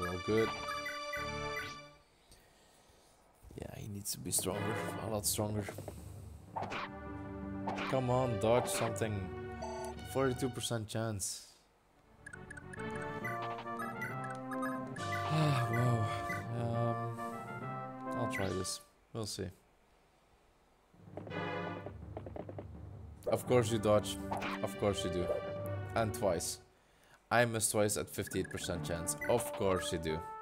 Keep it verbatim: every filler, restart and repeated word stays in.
we're all good. Yeah, he needs to be stronger, a lot stronger. Come on, dodge something. forty-two percent chance. Wow. Um, I'll try this. We'll see. Of course you dodge. Of course you do. And twice. I missed twice at fifty-eight percent chance. Of course you do.